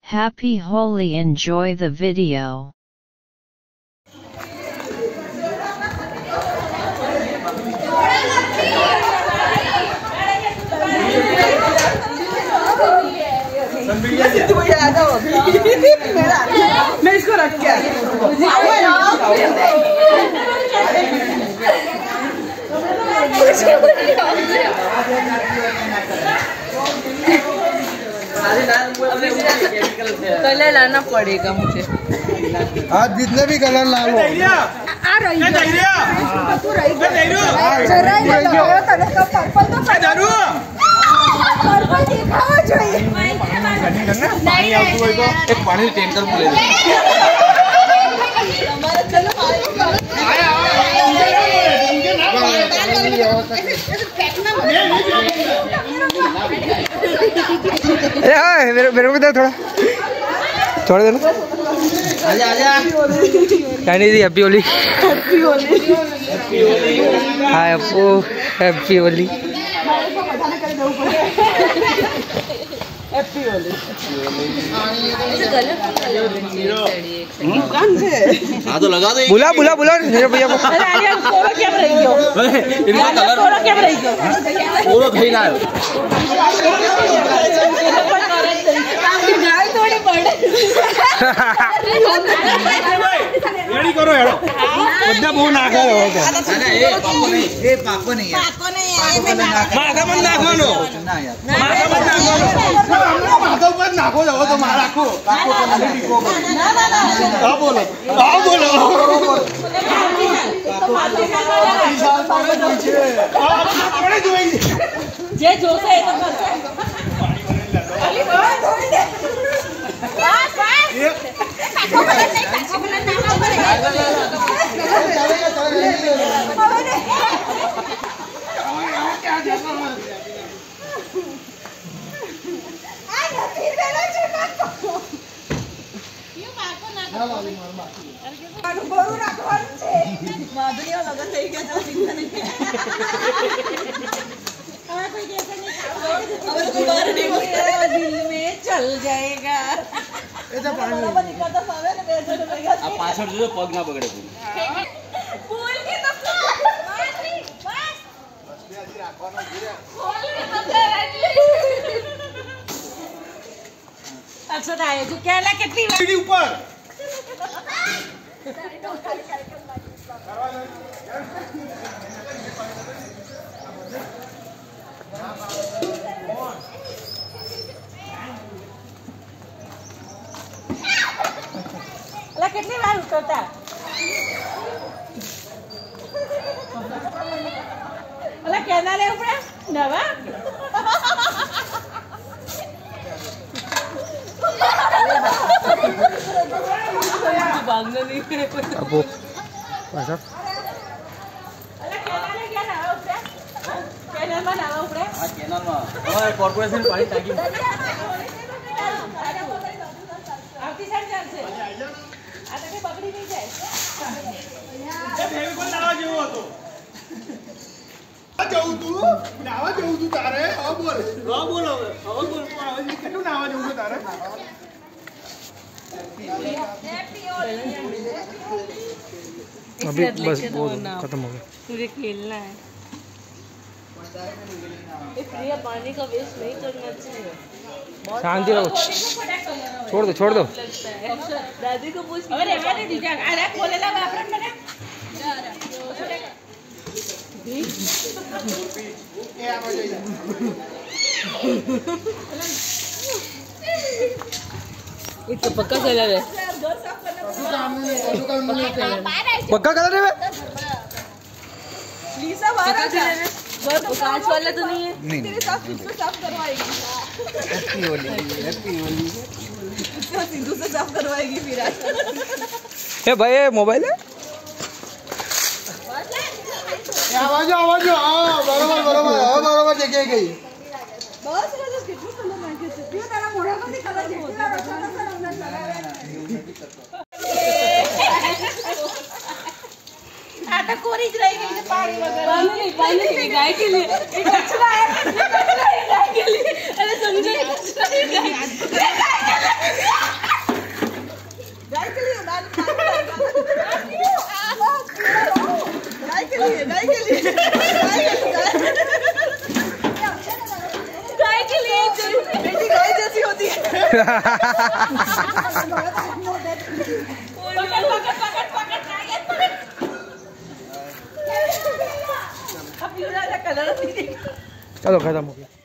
Happy Holi, enjoy the video. मैं इसको रख के कलर लाना पड़ेगा मुझे। आज जितने भी कलर ला लो। पानी આવતું હોય તો એક પાણી ટેન્કર બોલે मेरे को दे थोड़ा छोड़ देना। आजा आजा कहनी थी happy Holi. Happy Holi hi Apu happy Holi. Happy Holi हाँ तो लगा दो। बुला बुला बुला मेरे भैया को। इनका कलर पूरा खई ना रेडी करो हेडो બધા બહુ નાખે હો તો ના એ પાકો નહીં એ પાકો નહીં માથા પર નાખવાનો ના યાર માથા પર નાખવાનો માથા પર નાખો જાવ તો માર રાખો પાકો તો નથી ટીકો ના ના ના હા બોલો પાકો માથે નાખવાનો છે આપણે જોઈ જે જોશે એ તો કરશે અલી બોલ થોડી દે બસ दिल में चल जाएगा। પાછળ જો પગ ના બગડે ફૂલ કે તો અક્ષર આયો જો કેલા કેટલી સીડી ઉપર અલા કેટલી વાર ઉતરતા અલા કેના લે ઉપડે નવા ભાગનો નહીં अपू पासा અલા કેના લે ગયા નવા ઉપડે કેના માં નવા ઉપડે આ કેનાલ માં અમારે કોર્પોરેશન પાણી ટાંકી આવતી સાઈડ ચાલશે આ તો કે બગડી નહીં જાય એ ફેવિકોલ લાવવા જેવો હતો આ જવું તું નાવા જવું તું તારે હવે બોલ બોલો હવે બોલ હવે કેટલું નાવા જવું છે તારે अभी बस वो खत्म हो गया। तुझे खेलना है प्रिया पानी का वेस्ट नहीं करना चाहिए। शांति रहो छोड़ दो दादी को पूछ अरे रहने दीजिए अरे खोलेला वापरन મને इसको पक्का कलर है पक्का कलर है लीसा बाहर कांच वाला तो नहीं है नहीं तेरे साथ इसको साफ करवाएगी हैप्पी होली इसको सिंधु से साफ करवाएगी फिर ए भाई ये मोबाइल है आवाज हां बरोबर जगह गई बस राजा कितना कलर मांगे थे ये तेरा मोड़ा का कलर देखला रखा था सर अंदर चला आता कोरीज रह गई तो पानी वगैरह पानी गाय के लिए एक कचरा है गाय के लिए अरे समझे गाय के लिए गाय के लिए बेटी गाय जैसी होती है। चलो खत्म हो गया।